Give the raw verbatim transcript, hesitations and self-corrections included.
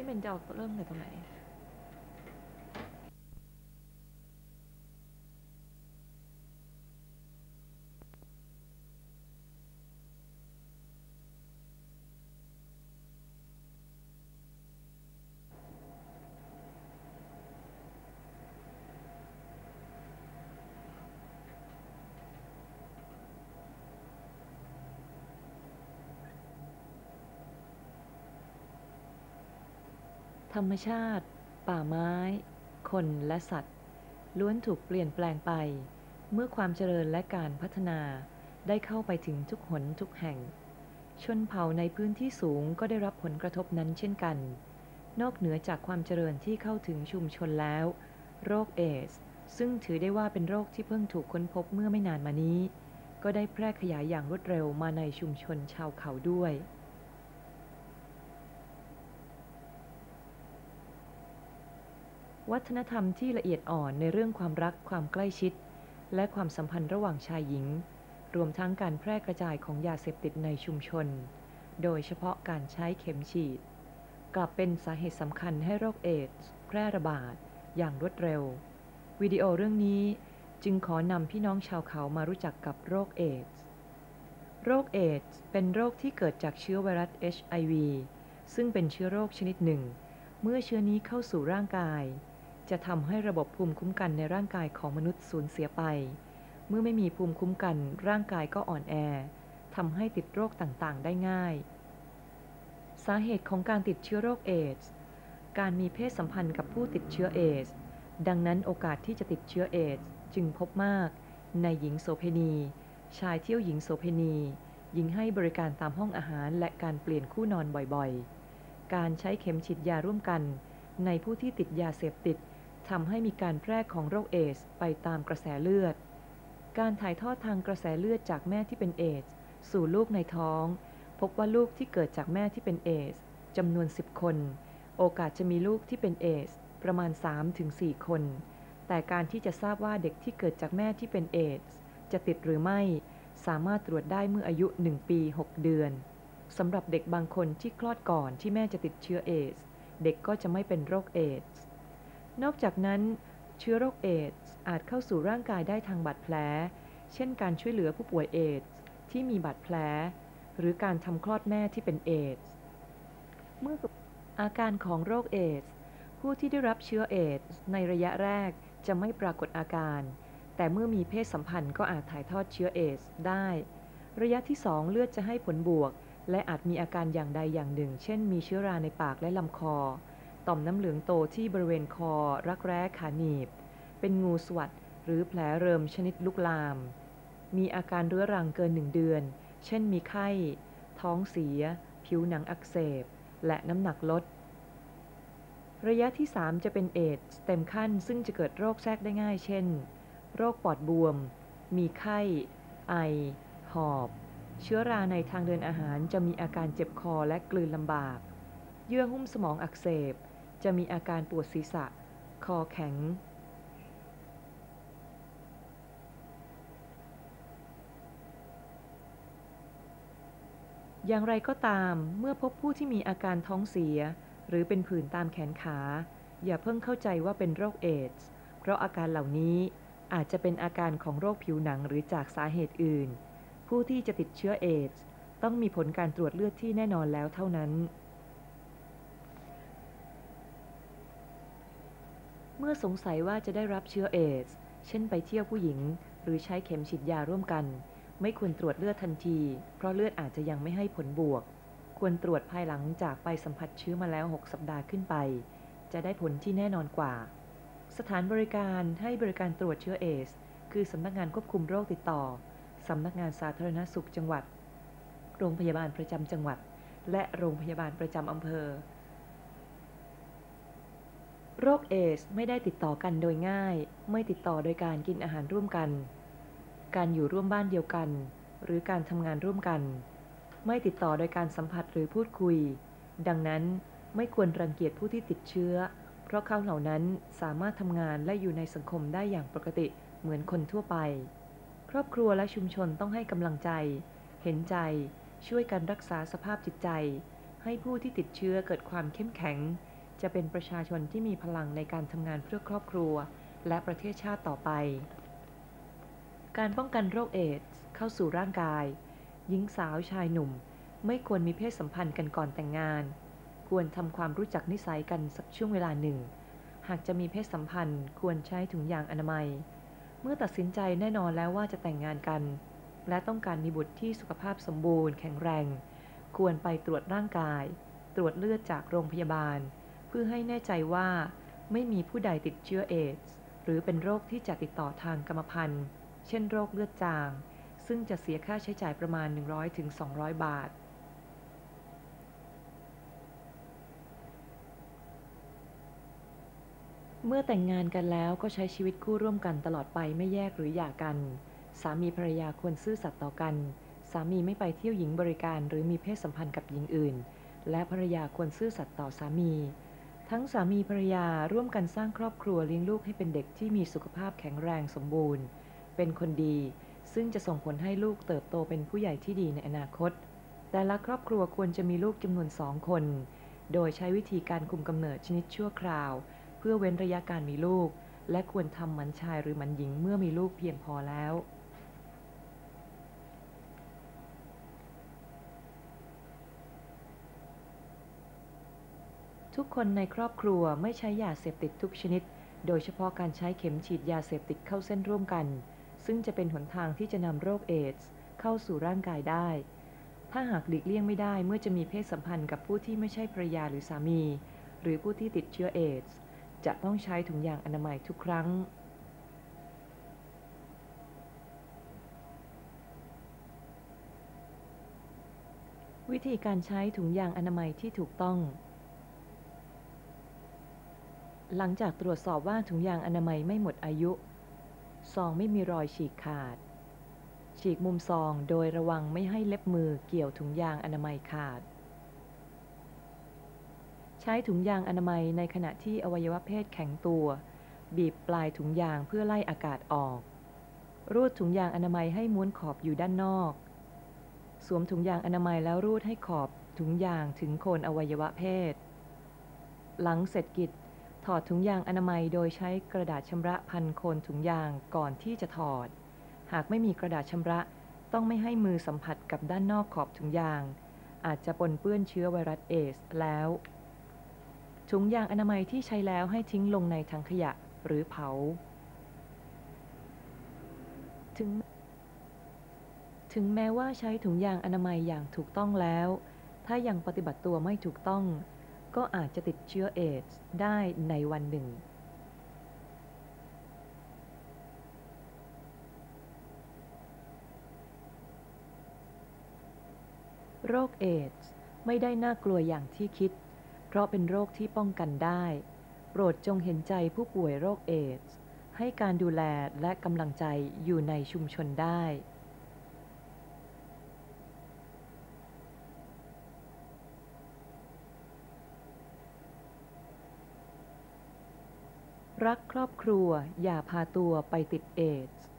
เบนจะเอาเริ่มในตรงไหนธรรมชาติป่าไม้คนและสัตว์ล้วนถูกเปลี่ยนแปลงไปเมื่อความเจริญและการพัฒนาได้เข้าไปถึงทุกหนทุกแห่งชนเผ่าในพื้นที่สูงก็ได้รับผลกระทบนั้นเช่นกันนอกเหนือจากความเจริญที่เข้าถึงชุมชนแล้วโรคเอดส์ซึ่งถือได้ว่าเป็นโรคที่เพิ่งถูกค้นพบเมื่อไม่นานมานี้ก็ได้แพร่ขยายอย่างรวดเร็วมาในชุมชนชาวเขาด้วยวัฒนธรรมที่ละเอียดอ่อนในเรื่องความรักความใกล้ชิดและความสัมพันธ์ระหว่างชายหญิงรวมทั้งการแพร่กระจายของยาเสพติดในชุมชนโดยเฉพาะการใช้เข็มฉีดกลับเป็นสาเหตุสำคัญให้โรคเอดส์แพร่ระบาดอย่างรวดเร็ววิดีโอเรื่องนี้จึงขอนำพี่น้องชาวเขามารู้จักกับโรคเอดส์โรคเอดส์เป็นโรคที่เกิดจากเชื้อไวรัส เอช ไอ วี ซึ่งเป็นเชื้อโรคชนิดหนึ่งเมื่อเชื้อนี้เข้าสู่ร่างกายจะทำให้ระบบภูมิคุ้มกันในร่างกายของมนุษย์สูญเสียไปเมื่อไม่มีภูมิคุ้มกันร่างกายก็อ่อนแอทำให้ติดโรคต่างๆได้ง่ายสาเหตุของการติดเชื้อโรคเอดส์การมีเพศสัมพันธ์กับผู้ติดเชื้อเอดส์ดังนั้นโอกาสที่จะติดเชื้อเอดส์จึงพบมากในหญิงโสเภณีชายเที่ยวหญิงโสเภณีหญิงให้บริการตามห้องอาหารและการเปลี่ยนคู่นอนบ่อยๆการใช้เข็มฉีดยาร่วมกันในผู้ที่ติดยาเสพติดทำให้มีการแพร่ของโรคเอดส์ไปตามกระแสเลือดการถ่ายทอดทางกระแสเลือดจากแม่ที่เป็นเอดส์สู่ลูกในท้องพบว่าลูกที่เกิดจากแม่ที่เป็นเอดส์จำนวนสิบคนโอกาสจะมีลูกที่เป็นเอดส์ประมาณ สามถึงสี่ คนแต่การที่จะทราบว่าเด็กที่เกิดจากแม่ที่เป็นเอดส์จะติดหรือไม่สามารถตรวจได้เมื่ออายุหนึ่งปีหกเดือนสำหรับเด็กบางคนที่คลอดก่อนที่แม่จะติดเชื้อเอดส์เด็กก็จะไม่เป็นโรคเอดส์นอกจากนั้นเชื้อโรคเอดส์อาจเข้าสู่ร่างกายได้ทางบาดแผลเช่นการช่วยเหลือผู้ป่วยเอดส์ที่มีบาดแผลหรือการทำคลอดแม่ที่เป็นเอดส์เมื่ออาการของโรคเอดส์ผู้ที่ได้รับเชื้อเอดส์ในระยะแรกจะไม่ปรากฏอาการแต่เมื่อมีเพศสัมพันธ์ก็อาจถ่ายทอดเชื้อเอดส์ได้ระยะที่สองเลือดจะให้ผลบวกและอาจมีอาการอย่างใดอย่างหนึ่งเช่นมีเชื้อราในปากและลำคอต่อมน้ำเหลืองโตที่บริเวณคอรักแร้ขาหนีบเป็นงูสวัสดหรือแผลเริมชนิดลุกลามมีอาการเรื้อรังเกินหนึ่งเดือนเช่นมีไข้ท้องเสียผิวหนังอักเสบและน้ำหนักลดระยะที่สามจะเป็นเอดส์เต็มขั้นซึ่งจะเกิดโรคแทรกได้ง่ายเช่นโรคปอดบวมมีไข้ไอหอบเชื้อราในทางเดินอาหารจะมีอาการเจ็บคอและกลืนลำบากเยื่อหุ้มสมองอักเสบจะมีอาการปวดศีรษะคอแข็งอย่างไรก็ตามเมื่อพบผู้ที่มีอาการท้องเสียหรือเป็นผื่นตามแขนขาอย่าเพิ่งเข้าใจว่าเป็นโรคเอดส์เพราะอาการเหล่านี้อาจจะเป็นอาการของโรคผิวหนังหรือจากสาเหตุอื่นผู้ที่จะติดเชื้อเอดส์ต้องมีผลการตรวจเลือดที่แน่นอนแล้วเท่านั้นเมื่อสงสัยว่าจะได้รับเชื้อเอดส์เช่นไปเที่ยวผู้หญิงหรือใช้เข็มฉีดยาร่วมกันไม่ควรตรวจเลือดทันทีเพราะเลือดอาจจะยังไม่ให้ผลบวกควรตรวจภายหลังจากไปสัมผัสเชื้อมาแล้วหกสัปดาห์ขึ้นไปจะได้ผลที่แน่นอนกว่าสถานบริการให้บริการตรวจเชื้อเอดส์คือสำนักงานควบคุมโรคติดต่อสำนักงานสาธารณสุขจังหวัดโรงพยาบาลประจำจังหวัดและโรงพยาบาลประจำอำเภอโรคเอดส์ไม่ได้ติดต่อกันโดยง่ายไม่ติดต่อโดยการกินอาหารร่วมกันการอยู่ร่วมบ้านเดียวกันหรือการทำงานร่วมกันไม่ติดต่อโดยการสัมผัสหรือพูดคุยดังนั้นไม่ควรรังเกียจผู้ที่ติดเชื้อเพราะเขาเหล่านั้นสามารถทำงานและอยู่ในสังคมได้อย่างปกติเหมือนคนทั่วไปครอบครัวและชุมชนต้องให้กำลังใจเห็นใจช่วยกันรักษาสภาพจิตใจให้ผู้ที่ติดเชื้อเกิดความเข้มแข็งจะเป็นประชาชนที่มีพลังในการทำงานเพื่อครอบครัวและประเทศชาติต่อไปการป้องกันโรคเอดส์เข้าสู่ร่างกายหญิงสาวชายหนุ่มไม่ควรมีเพศสัมพันธ์กันก่อนแต่งงานควรทำความรู้จักนิสัยกันสักช่วงเวลาหนึ่งหากจะมีเพศสัมพันธ์ควรใช้ถุงยางอนามัยเมื่อตัดสินใจแน่นอนแล้วว่าจะแต่งงานกันและต้องการมีบุตรที่สุขภาพสมบูรณ์แข็งแรงควรไปตรวจร่างกายตรวจเลือดจากโรงพยาบาลเพื่อให้แน่ใจว่าไม่มีผู้ใดติดเชื้อเอดส์หรือเป็นโรคที่จะติดต่อทางกรรมพันธุ์เช่นโรคเลือดจางซึ่งจะเสียค่าใช้จ่ายประมาณ หนึ่งร้อยถึงสองร้อย บาทเมื่อแต่งงานกันแล้วก็ใช้ชีวิตคู่ร่วมกันตลอดไปไม่แยกหรือหย่ากันสามีภรรยาควรซื่อสัตย์ต่อกันสามีไม่ไปเที่ยวหญิงบริการหรือมีเพศสัมพันธ์กับหญิงอื่นและภรรยาควรซื่อสัตย์ต่อสามีทั้งสามีภรรยาร่วมกันสร้างครอบครัวเลี้ยงลูกให้เป็นเด็กที่มีสุขภาพแข็งแรงสมบูรณ์เป็นคนดีซึ่งจะส่งผลให้ลูกเติบโตเป็นผู้ใหญ่ที่ดีในอนาคตแต่ละครอบครัวควรจะมีลูกจำนวนสองคนโดยใช้วิธีการคุมกำเนิดชนิดชั่วคราวเพื่อเว้นระยะการมีลูกและควรทำหมันชายหรือหมันหญิงเมื่อมีลูกเพียงพอแล้วทุกคนในครอบครัวไม่ใช้ยาเสพติดทุกชนิดโดยเฉพาะการใช้เข็มฉีดยาเสพติดเข้าเส้นร่วมกันซึ่งจะเป็นหนทางที่จะนำโรคเอดส์เข้าสู่ร่างกายได้ถ้าหากหลีกเลี่ยงไม่ได้เมื่อจะมีเพศสัมพันธ์กับผู้ที่ไม่ใช่ภรรยาหรือสามีหรือผู้ที่ติดเชื้อเอดส์จะต้องใช้ถุงยางอนามัยทุกครั้งวิธีการใช้ถุงยางอนามัยที่ถูกต้องหลังจากตรวจสอบว่าถุงยางอนามัยไม่หมดอายุซองไม่มีรอยฉีกขาดฉีกมุมซองโดยระวังไม่ให้เล็บมือเกี่ยวถุงยางอนามัยขาดใช้ถุงยางอนามัยในขณะที่อวัยวะเพศแข็งตัวบีบปลายถุงยางเพื่อไล่อากาศออกรูดถุงยางอนามัยให้ม้วนขอบอยู่ด้านนอกสวมถุงยางอนามัยแล้วรูดให้ขอบถุงยางถึงโคนอวัยวะเพศหลังเสร็จกิจถอดถุงยางอนามัยโดยใช้กระดาษชำระพันโคนถุงยางก่อนที่จะถอดหากไม่มีกระดาษชำระต้องไม่ให้มือสัมผัสกับด้านนอกขอบถุงยางอาจจะปนเปื้อนเชื้อไวรัสเอดส์แล้วถุงยางอนามัยที่ใช้แล้วให้ทิ้งลงในถังขยะหรือเผาถึงถึงแม้ว่าใช้ถุงยางอนามัยอย่างถูกต้องแล้วถ้ายังปฏิบัติตัวไม่ถูกต้องก็อาจจะติดเชื้อเอดส์ได้ในวันหนึ่งโรคเอดส์ไม่ได้น่ากลัวอย่างที่คิดเพราะเป็นโรคที่ป้องกันได้โปรดจงเห็นใจผู้ป่วยโรคเอดส์ให้การดูแลและกำลังใจอยู่ในชุมชนได้รักครอบครัวอย่าพาตัวไปติดเอดส์